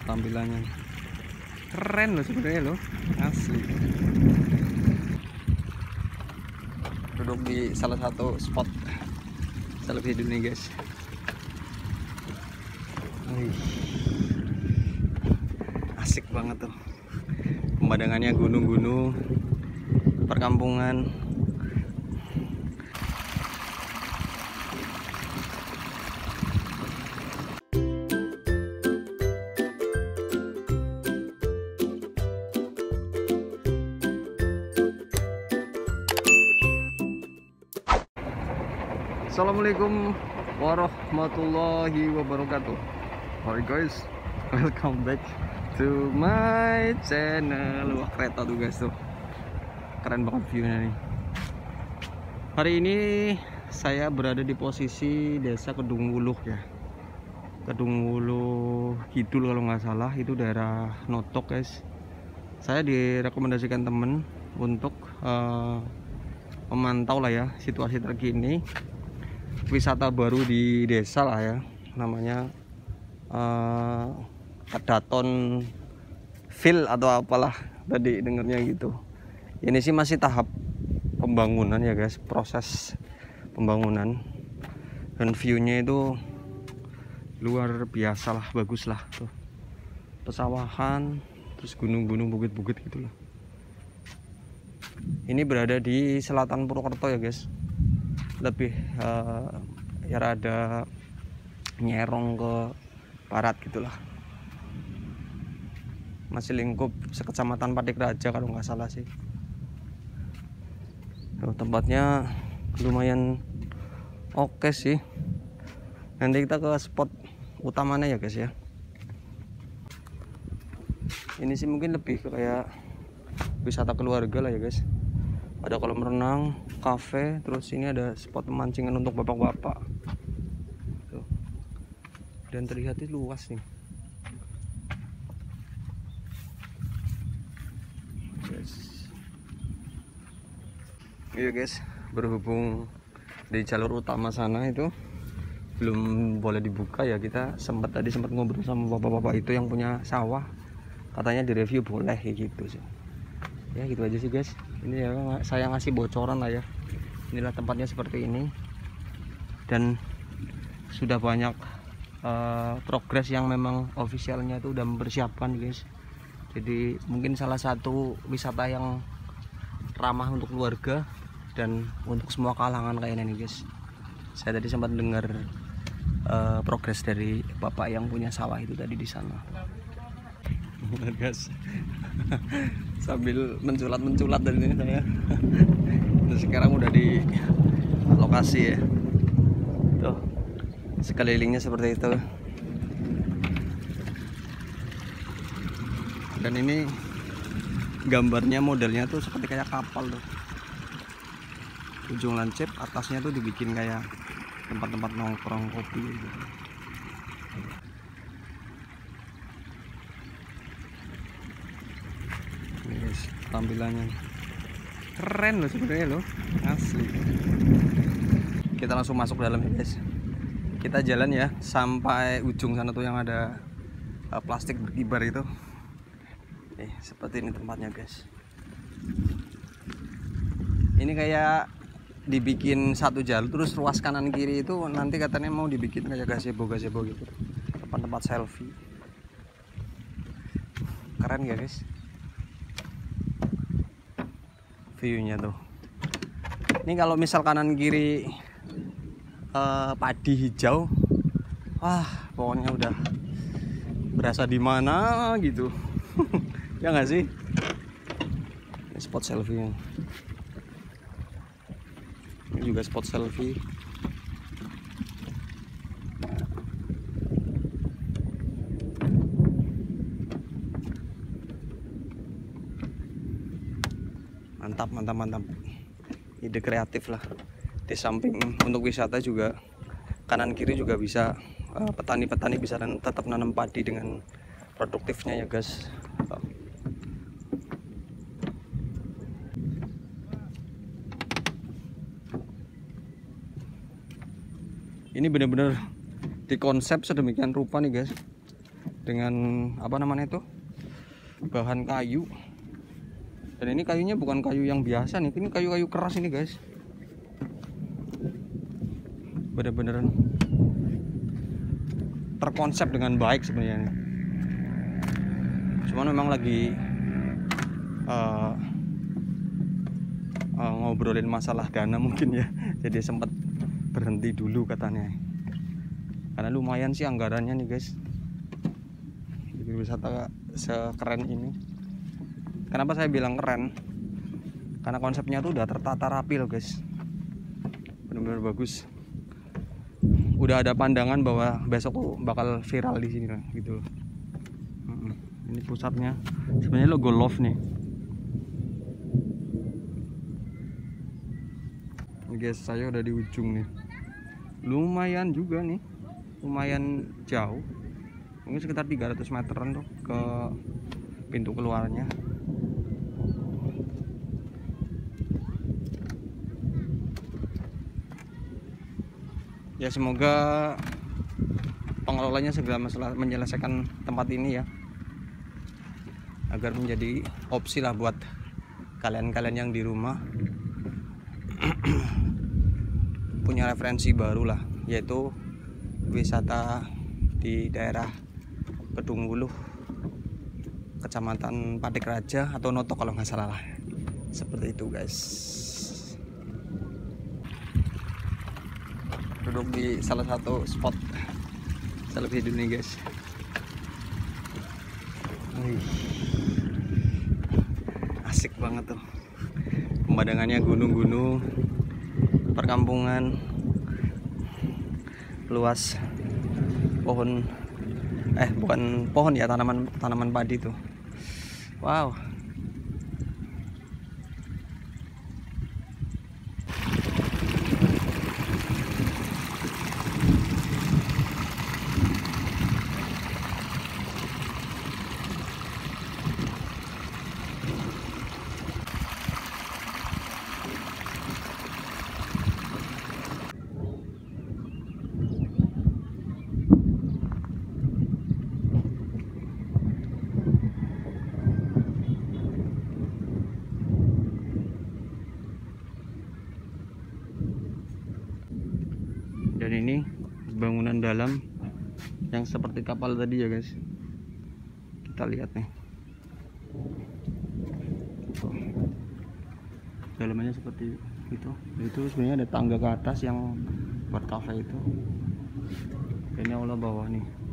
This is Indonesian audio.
tampilannya. Keren loh sebenarnya loh, asli. Duduk di salah satu spot selfie di sini guys. Wih, asik banget tuh. Pemandangannya gunung-gunung, perkampungan. Assalamualaikum warahmatullahi wabarakatuh. Hi guys, welcome back to my channel. Wah, kereta tuh guys tuh, keren banget viewnya nih. Hari ini saya berada di posisi desa Kedung Wuluh ya, Kedung Wuluh Kidul kalau nggak salah, itu daerah Notok guys. Saya direkomendasikan temen untuk memantau lah ya situasi terkini wisata baru di desa lah ya, namanya Kedaton Ville atau apalah tadi dengernya gitu. Ini sih masih tahap pembangunan ya guys, proses pembangunan, dan viewnya itu luar biasa lah, bagus lah tuh, pesawahan, terus gunung-gunung, bukit-bukit gitu loh. Ini berada di selatan Purwokerto ya guys, lebih ya rada nyerong ke barat gitulah, masih lingkup sekecamatan Padikraja kalau nggak salah sih. Tempatnya lumayan oke sih. Nanti kita ke spot utamanya ya guys ya. Ini sih mungkin lebih kayak wisata keluarga lah ya guys. Ada kolam renang, kafe, terus ini ada spot pemancingan untuk bapak-bapak. Tuh. Dan terlihatnya luas nih. Yes. Iya guys, berhubung di jalur utama sana itu belum boleh dibuka ya, kita sempat ngobrol sama bapak-bapak itu yang punya sawah. Katanya direview boleh kayak gitu sih. Ya gitu aja sih guys. Ini ya saya ngasih bocoran lah ya. Inilah tempatnya seperti ini, dan sudah banyak progres yang memang ofisialnya itu udah mempersiapkan guys. Jadi mungkin salah satu wisata yang ramah untuk keluarga dan untuk semua kalangan kayaknya nih guys. Saya tadi sempat dengar progres dari bapak yang punya sawah itu tadi di sana. Guys, sambil menculat dari ini saya. Dan sekarang udah di lokasi ya. Tuh, sekelilingnya seperti itu. Dan ini gambarnya, modelnya tuh seperti kayak kapal tuh. Ujung lancip, atasnya tuh dibikin kayak tempat-tempat nongkrong kopi gitu. Ini guys, tampilannya keren loh sebenarnya loh, asli. Kita langsung masuk dalam ya guys. Kita jalan ya sampai ujung sana tuh yang ada plastik berkibar itu. Seperti ini tempatnya guys. Ini kayak dibikin satu jalur, terus ruas kanan kiri itu nanti katanya mau dibikin kayak gazebo gitu, tempat-tempat selfie. Keren ya guys viewnya tuh. Ini kalau misal kanan kiri padi hijau, wah pokoknya udah berasa di mana gitu. Ya nggak sih? Ini spot selfie. Ini juga spot selfie. Mantap. Ide kreatif lah. Di samping untuk wisata juga, kanan kiri juga bisa petani-petani bisa tetap nanam padi dengan produktifnya ya guys. Ini benar-benar dikonsep sedemikian rupa nih guys. dengan apa namanya itu, bahan kayu. Dan ini kayunya bukan kayu yang biasa nih, ini kayu-kayu keras ini guys, bener-bener terkonsep dengan baik sebenarnya. Cuman memang lagi ngobrolin masalah dana mungkin ya, jadi sempat berhenti dulu katanya, karena lumayan sih anggarannya nih guys, bikin wisata sekeren ini. Kenapa saya bilang keren? Karena konsepnya tuh udah tertata rapi loh guys, benar-benar bagus. Udah ada pandangan bahwa besok tuh bakal viral di sini lah gitu. Ini pusatnya, sebenarnya logo Love nih. Ini guys, saya udah di ujung nih. Lumayan juga nih, lumayan jauh. Mungkin sekitar 300 meteran tuh ke pintu keluarnya. Ya semoga pengelolanya segera menyelesaikan tempat ini ya, agar menjadi opsi lah buat kalian-kalian yang di rumah punya referensi baru lah, yaitu wisata di daerah Kedung Wuluh, Kecamatan Patik Raja atau Noto kalau nggak salah lah. Seperti itu guys. Duduk di salah satu spot selfie dulu nih guys. Asik banget tuh pemandangannya, gunung-gunung, perkampungan, luas pohon, bukan pohon ya, tanaman padi tuh. Wow. Dan ini bangunan dalam yang seperti kapal tadi ya guys, kita lihat nih. Dalamnya seperti itu. Itu sebenarnya ada tangga ke atas yang buat kafe itu. Ini aula bawah nih.